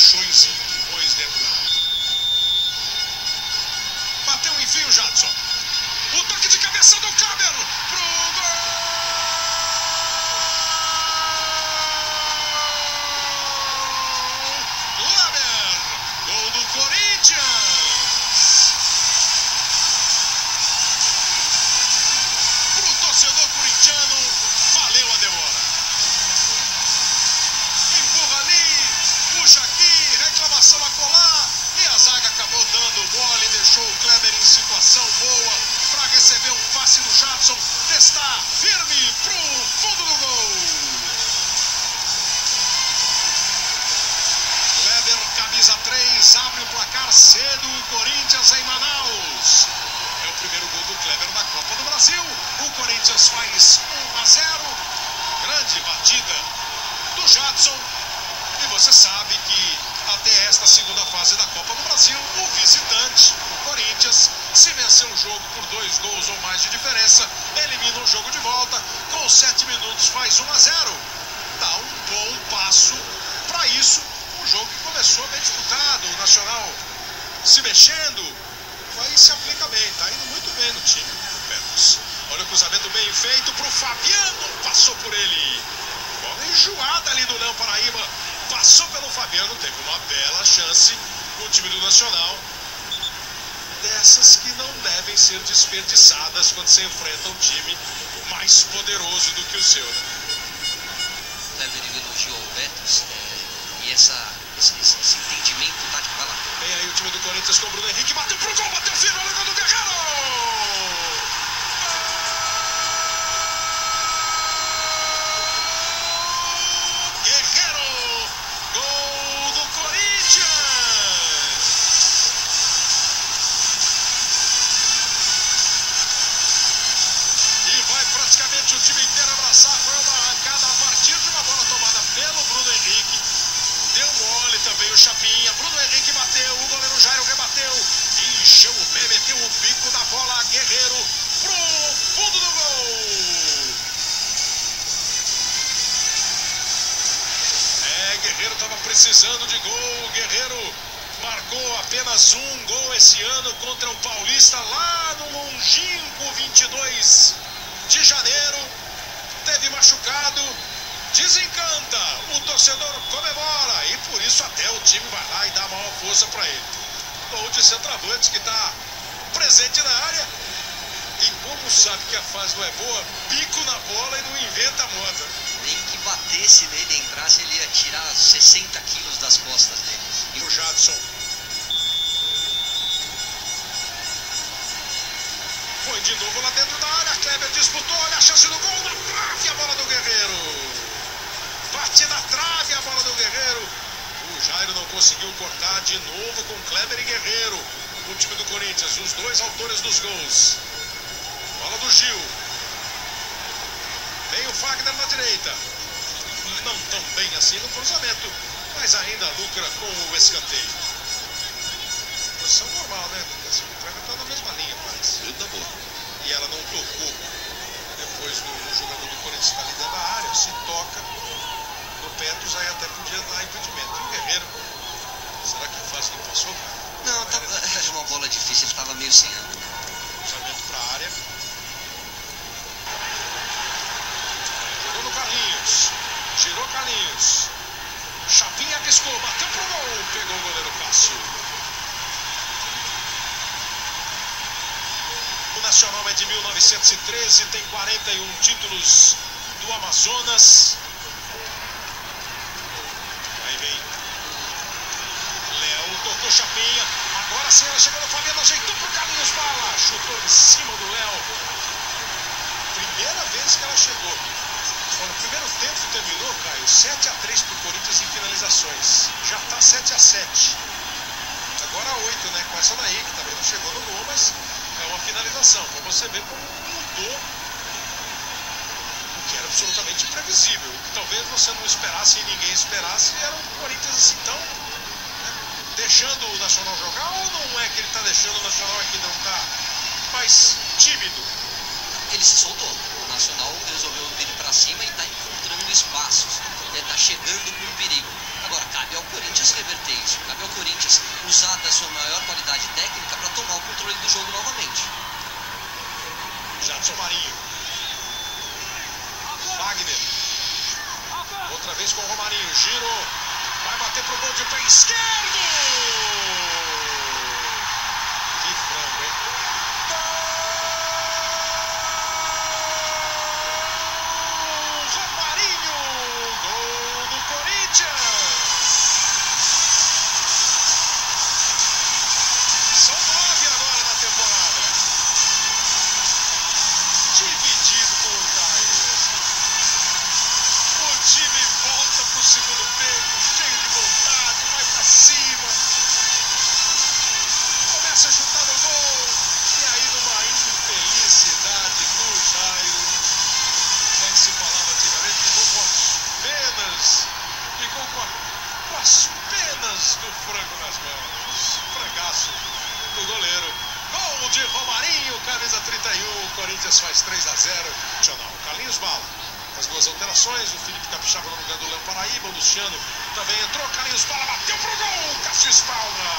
puxou e se impôs dentro da área. Bateu em fio, Jadson. O toque de cabeça do Kleber pro gol! Kleber! Gol do Corinthians! Pro torcedor corintiano, valeu a demora. Empurra ali, puxa aqui, reclamação a colar. E a zaga acabou dando mole, deixou o Kleber em situação boa para receber um passe do Jadson. Testar firme pro fundo do gol. Kleber, camisa 3, abre o placar cedo. O Corinthians em Manaus. É o primeiro gol do Kleber na Copa do Brasil. O Corinthians faz 1-0. Grande batida do Jadson. E você sabe que até esta segunda fase da Copa do Brasil, o visitante, o Corinthians, se vencer um jogo por 2 gols ou mais de diferença, elimina o jogo de volta. Com 7 minutos faz 1-0. Dá um bom passo para isso. Um jogo que começou bem disputado, o Nacional se mexendo. Aí se aplica bem, tá indo muito bem no time do Petros. Olha o cruzamento bem feito pro Fabiano, passou por ele. Bola enjoada ali do Léo Paraíba. Passou pelo Fabiano, teve uma bela chance no time do Nacional. Dessas que não devem ser desperdiçadas quando você enfrenta um time mais poderoso do que o seu, né? O Kleber elogiou o Petros e esse entendimento tático vai lá. Vem aí o time do Corinthians com o Bruno Henrique, bateu pro gol, bateu firme, olha o gol do Guerreiro! Praticamente o time inteiro abraçar, foi uma arrancada a partir de uma bola tomada pelo Bruno Henrique. Deu mole também o Chapinha. Bruno Henrique bateu, o goleiro Jairo rebateu. Encheu o pé, meteu o bico da bola. Guerreiro pro fundo do gol. Guerreiro estava precisando de gol. Guerreiro marcou apenas um gol esse ano contra o Paulista lá no longínquo 22 de janeiro. Teve machucado, desencanta, o torcedor comemora e por isso até o time vai lá e dá maior força para ele. Gol de centroavante que está presente na área e como sabe que a fase não é boa, bico na bola e não inventa moda. Nem que batesse nele, entrasse, ele ia tirar 60 quilos das costas dele. E o Jadson foi de novo lá dentro da área. Kleber disputou, olha a chance do gol, na trave a bola do Guerreiro. Bate na trave a bola do Guerreiro. O Jairo não conseguiu cortar de novo com Kleber e Guerreiro. O time do Corinthians, os dois autores dos gols. Bola do Gil. Tem o Fagner na direita. Não tão bem assim no cruzamento, mas ainda lucra com o escanteio. Posição normal, né? O Kleber tá na mesma linha, parece. Tudo bom. E ela não tocou. Depois o jogador do Corinthians está ali dentro da área, se toca no Petros, aí até podia dar impedimento. E o Guerreiro, será que a fase não passou, cara? Não, era uma bola difícil, ele estava meio sem ângulo. Cruzamento para a área. Jogou no Carlinhos. Girou Carlinhos. Chapinha arriscou, bateu pro gol. Pegou o goleiro Cássio. O Nacional é de 1913, tem 41 títulos do Amazonas. Aí vem Léo, tocou Chapinha. Agora sim, ela chegou no Fabiano, ajeitou pro Carlinhos Bala. Chutou em cima do Léo. Primeira vez que ela chegou. Quando o primeiro tempo terminou, Caio, 7-3 pro Corinthians em finalizações. Já tá 7-7. Agora 8, né? Com essa daí, que também não chegou no gol, mas é uma finalização. Pra você ver como mudou o que era absolutamente imprevisível. O que talvez você não esperasse e ninguém esperasse, era um Corinthians assim tão, né, deixando o Nacional jogar, ou não é que ele tá deixando o Nacional aqui não tá mais tímido? Ele se soltou. O Nacional resolveu vir para cima e está encontrando espaços. Ele está chegando com perigo. Agora, cabe cabe ao Corinthians reverter isso. Cabe ao Corinthians usar da sua maior qualidade técnica para tomar o controle do jogo novamente. Jadson Marinho. Wagner. Outra vez com o Romarinho. Giro. Vai bater pro gol de pé esquerdo. Que frango, hein? São 9 agora na temporada. Dividido com o Jair. O time volta pro segundo tempo, cheio de vontade, vai pra cima. Começa a chutar no gol. E aí numa infelicidade do Jair. Como é que se falava antigamente? Ficou com as penas. Ficou com as penas do frango nas mãos. Frangaço do goleiro. Gol de Romarinho, camisa 31. O Corinthians faz 3-0. Carlinhos Bala. As duas alterações. O Felipe Capixaba no lugar do Léo Paraíba. O Luciano também entrou. Carlinhos Bala bateu pro gol. Cássio Spalma.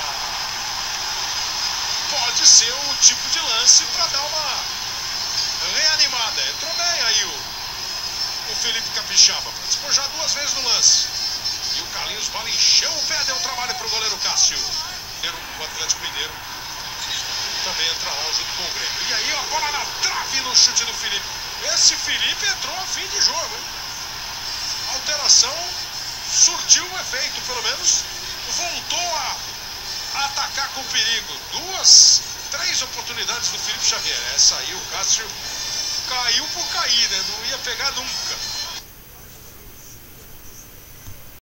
Pode ser o tipo de lance para dar uma reanimada. Entrou bem aí o Felipe Capixaba para despojar duas vezes no lance. E o Carlinhos Bala encheu o pé, deu trabalho para o goleiro Cássio. O Atlético Mineiro também entra lá junto com o Grêmio. E aí a bola na trave no chute do Felipe. Esse Felipe entrou a fim de jogo, hein? A alteração surtiu um efeito, pelo menos voltou a atacar com perigo. 3 oportunidades do Felipe Xavier. Essa aí o Cássio caiu por cair.